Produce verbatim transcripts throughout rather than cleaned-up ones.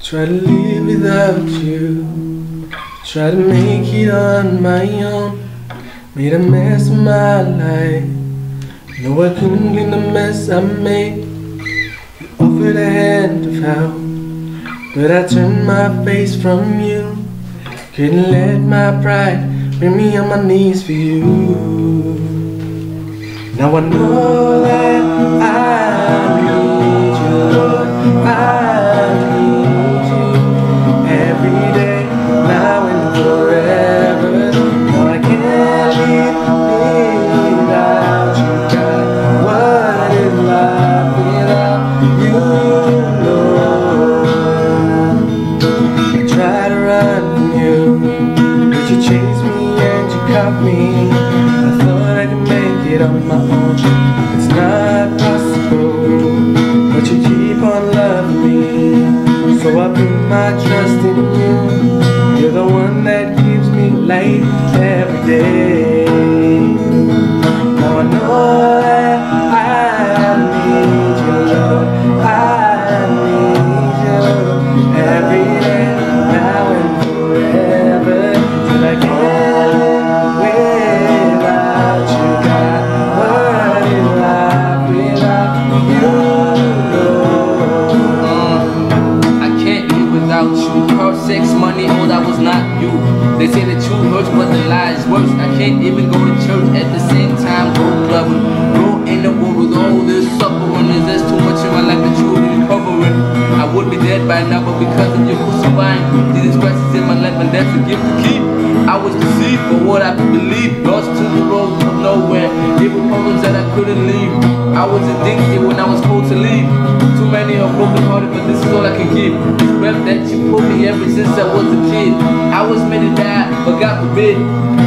Try to live without you, try to make it on my own. Made a mess of my life, no I couldn't clean the mess I made. You offered a hand of help, but I turned my face from you. Couldn't let my pride bring me on my knees for you. Now I know that I need you, Lord. I need you every day, now and forever. No, I can't live without you, God. What is life without you, Lord? I try to run from you, but you chased me and you caught me. I thought I could make it on my own. It's not possible, but you keep on loving me. So I put my trust in you. You're the one that keeps me light every day. Now I know that I need you, Lord. I need you every day, now and forever, till I can't live without you, God. What is life without you, Lord? I can't live without you. Her sex, money, oh, that was not you. They say the truth hurts, but the lie is worse. I can't even go to church at the same time. Go clubbing, go in the world with all this suffering. Is there's too much in my life that you will be recovering? I would be dead by now, but because of your crucifying, Jesus Christ is in my life, and that's a gift to keep. I was deceived for what I believed, lost to the road of nowhere. Even problems that I couldn't leave. I was addicted when I was told to leave. Too many are broken hearted, but this is all I can give. This breath that you put me ever since I was a kid. I was meant to die, but God forbid.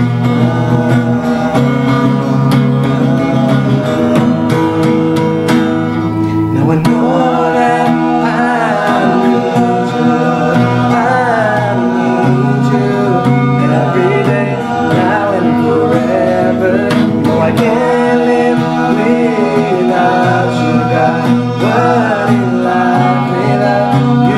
Now I know that I need you, I need you every day, now and forever. No, I can't live without you, God. What is life without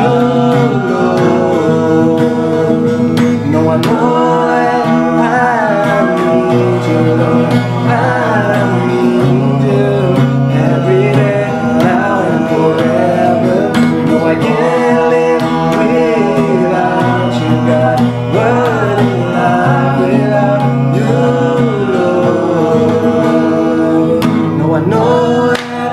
you, Lord? No, I know that I need you, Lord. I need you every day, now and forever. No, I can't live without you, God. What is life without you, Lord? No, I know that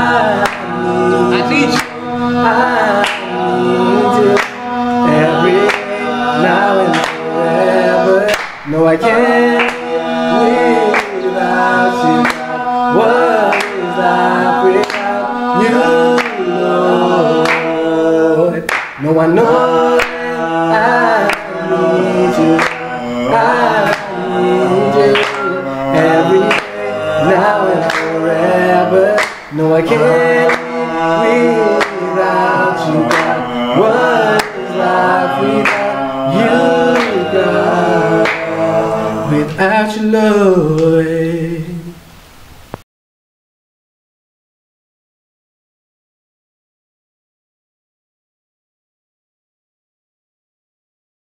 I I need you. I need you every day, now and forever. No, I can't live without you, God. What is life without you, Lord? No, I know that I need you. I need you every day, now and forever. No, I can't live without you, God. What is life without you, God? Without you, Lord.